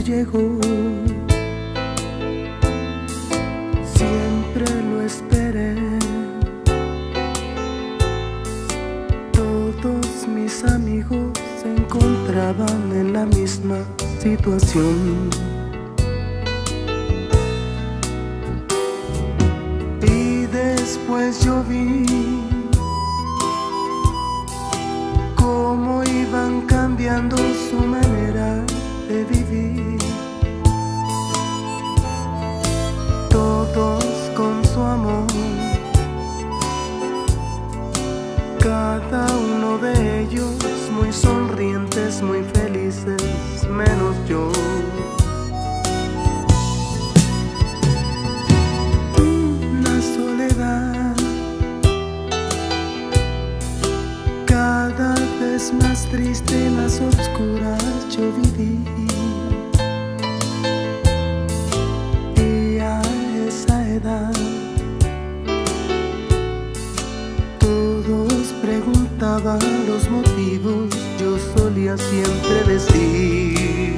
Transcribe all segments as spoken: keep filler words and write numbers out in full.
llegó. Siempre lo esperé. Todos mis amigos se encontraban en la misma situación. Y después yo vi cómo iban cambiando su manera de vivir, todos con su amor, cada uno de ellos muy sonrientes, muy felices, menos yo. Una soledad cada vez más triste y más oscura yo viví. Y a esa edad todos preguntaban los motivos, yo solía siempre decir: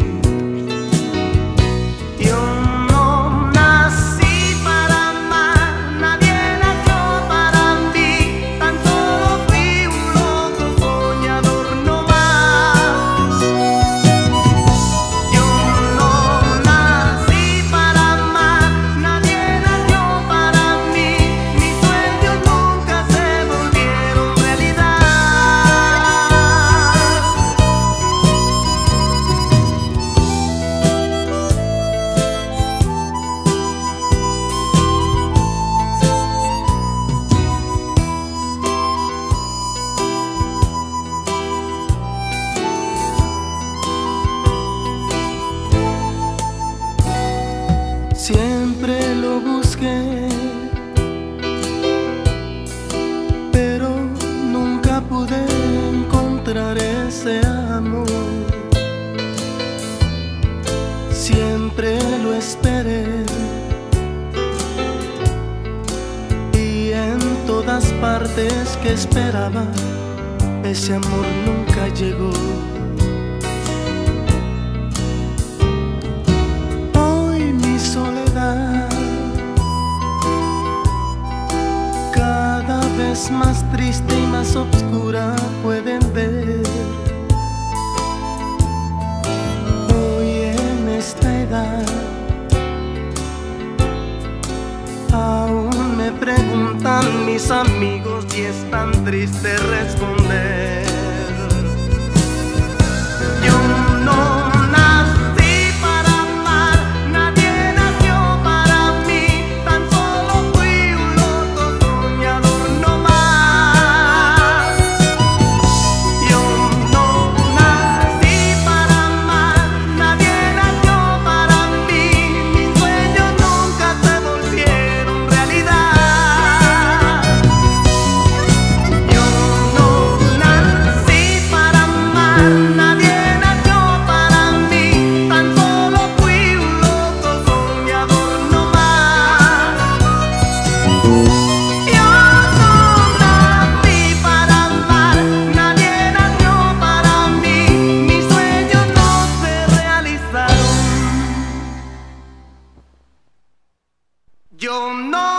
yo no nací para amar, nadie nació para mí, tan solo fui un loco soñador no más. Yo no nací para amar, nadie nació para mí, mis sueños nunca se volvieron realidad. Siempre lo busqué, pero nunca pude encontrar ese amor. Siempre lo esperé y en todas partes que esperaba, ese amor nunca llegó. Cada vez más triste y más oscura pueden ver. Hoy en esta edad aún me preguntan mis amigos y es tan triste responder: yo no yo no